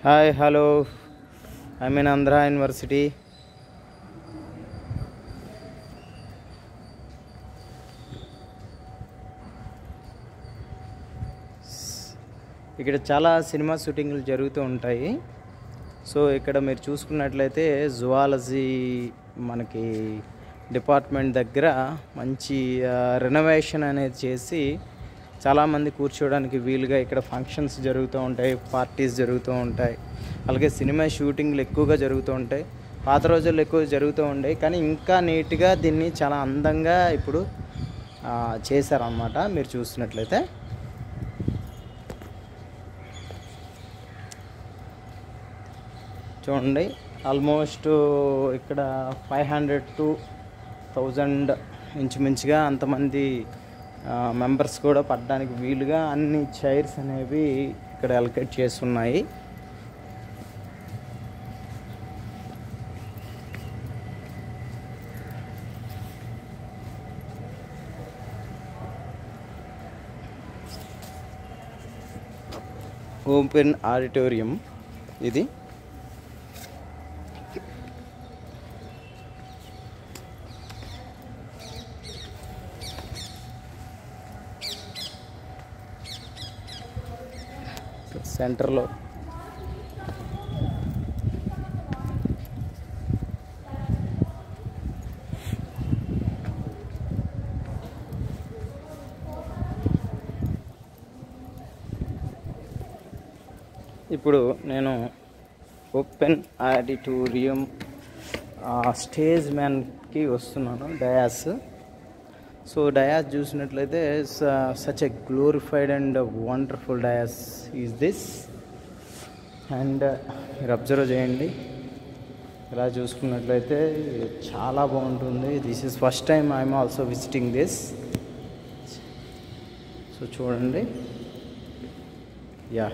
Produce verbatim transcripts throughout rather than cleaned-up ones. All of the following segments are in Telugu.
Hi, hello. I'm in Andhra University. ఇక్కడ చాలా సినిమా షూటింగ్లు జరుగుతూ ఉంటాయి. సో ఇక్కడ మీరు చూసుకున్నట్లయితే జువాలజీ మనకి డిపార్ట్మెంట్ దగ్గర మంచి రెనోవేషన్ అనేది చేసి చాలామంది కూర్చోవడానికి వీలుగా ఇక్కడ ఫంక్షన్స్ జరుగుతూ ఉంటాయి, పార్టీస్ జరుగుతూ ఉంటాయి, అలాగే సినిమా షూటింగ్లు ఎక్కువగా జరుగుతూ ఉంటాయి. పాత రోజుల్లో ఎక్కువ జరుగుతూ ఉంటాయి, కానీ ఇంకా నీట్గా దీన్ని చాలా అందంగా ఇప్పుడు చేశారన్నమాట. మీరు చూస్తున్నట్లయితే చూడండి, ఆల్మోస్ట్ ఇక్కడ ఫైవ్ హండ్రెడ్ టు థౌజండ్ ఇంచుమించుగా అంతమంది మెంబర్స్ కూడా పడడానికి వీలుగా అన్ని చైర్స్ అనేవి ఇక్కడ అలొకేట్ చేస్తున్నాయి. ఓపెన్ ఆడిటోరియం ఇది. సెంటర్లో ఇప్పుడు నేను ఓపెన్ ఆడిటోరియం స్టేజ్ మ్యాన్కి వస్తున్నాను, డయాస్. సో డయాస్ చూసినట్లయితే such a glorified and wonderful dais is this. And మీరు అబ్జర్వ్ చేయండి, ఇలా చూసుకున్నట్లయితే చాలా బాగుంటుంది. This is first time I'm also visiting this. So చూడండి, యా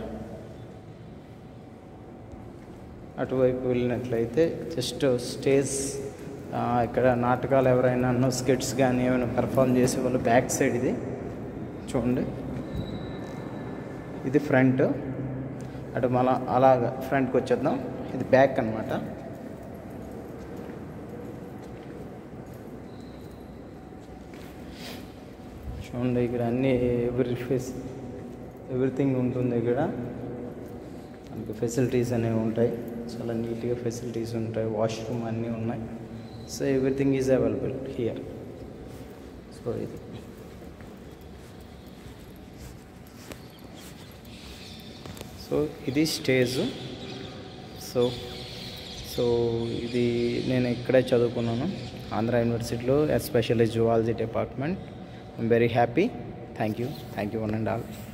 అటువైపు వెళ్ళినట్లయితే జస్ట్ స్టేజ్, ఇక్కడ నాటకాలు ఎవరైనా స్కిట్స్ కానీ ఏమైనా పెర్ఫామ్ చేసే వాళ్ళు బ్యాక్ సైడ్ ఇది చూడండి. ఇది ఫ్రంట్, అటు మళ్ళా అలాగ ఫ్రంట్కి వచ్చేద్దాం. ఇది బ్యాక్ అన్నమాట. చూడండి, ఇక్కడ అన్నీ ఎవ్రీ ఫేస్ ఎవ్రీథింగ్ ఉంటుంది. ఇక్కడ మనకి ఫెసిలిటీస్ అనేవి ఉంటాయి, చాలా నీట్గా ఫెసిలిటీస్ ఉంటాయి, వాష్రూమ్ అన్నీ ఉన్నాయి. So everything is available here. So ఇది సో ఇది స్టేజ్. సో సో ఇది నేను ఇక్కడే చదువుకున్నాను, ఆంధ్ర యూనివర్సిటీలో, especially zoology department. I'm very happy. Thank you thank you one and all.